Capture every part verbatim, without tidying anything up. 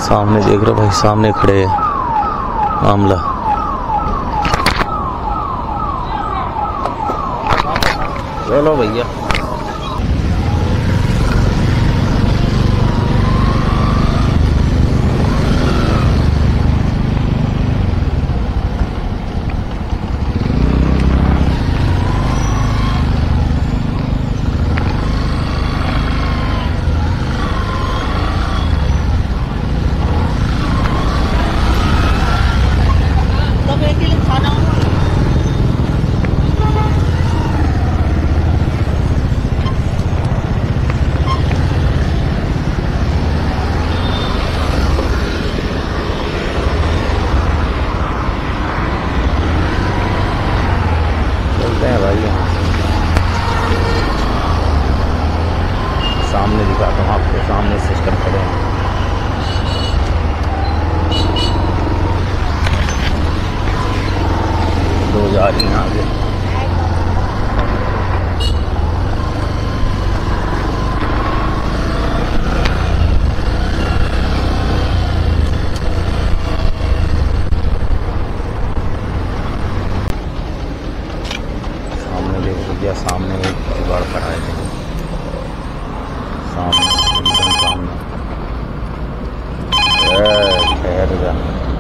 सामने देख रहे भाई, सामने खड़े हैं मामला। चलो भैया, सामने दिखाता हूँ आपको, सामने सिस्टम खड़े हैं। दो जा रही हैं आगे। सामने देख लीजिए, सामने एक जुगाड़ खड़ा है, सामने एकदम सामने। ठहर जा,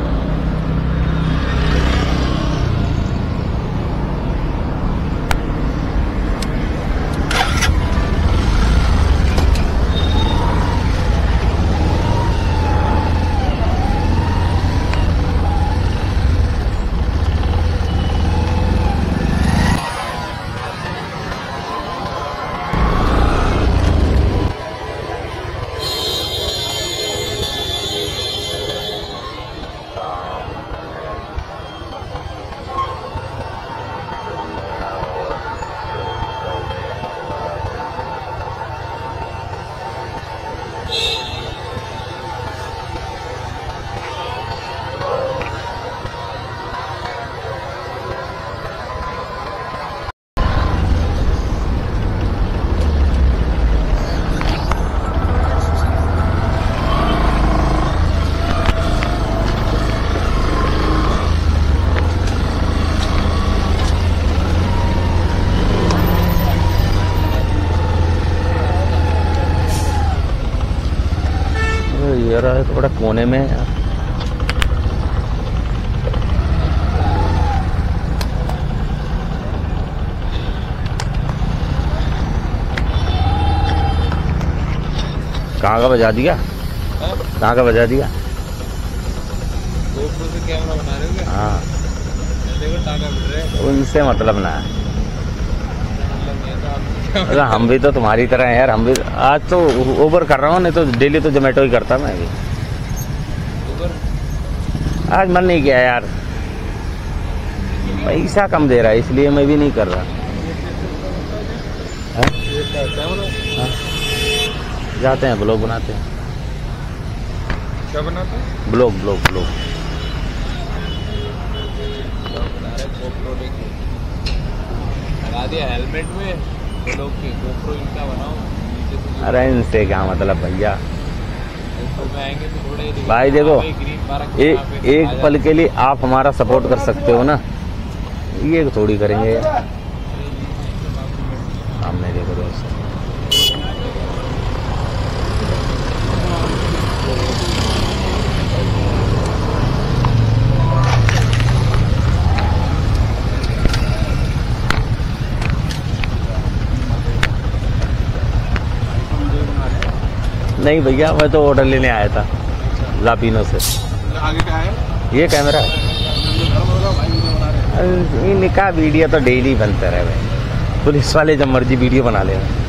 ये रहा है तो बड़ा कोने में है यार। कहाँ का बजा दिया? कहाँ का बजा दिया? गोप्रो से कैमरा बना रहे हो क्या? हाँ, देखो टाका बिट रहे। उनसे मतलब ना है। अरे हम भी तो तुम्हारी तरह हैं यार, हम भी आज तो उबर कर रहा हूँ, नहीं तो डेली तो जोमेटो ही करता मैं भी। आज मन नहीं किया यार, पैसा कम दे रहा है इसलिए मैं भी नहीं कर रहा। है? हाँ? जाते हैं, ब्लॉग बनाते हैं। क्या बनाते हैं? ब्लॉग ब्लॉग ब्लॉग लगा दिया हेलमेट में, तो लोग के गोप्रो इनका बनाओ। अरे इनसे क्या मतलब भैया, तो में आएंगे तो थोड़े ही भाई देखो, ए, एक पल के लिए आप हमारा सपोर्ट कर सकते हो ना, ये थोड़ी करेंगे। सामने देखो दोस्त, नहीं भैया मैं तो ऑर्डर लेने आया था लापिनो से। आगे क्या है? ये कैमरा है, इनका वीडियो तो डेली बनता रहे भाई, पुलिस वाले जब मर्जी वीडियो बना ले।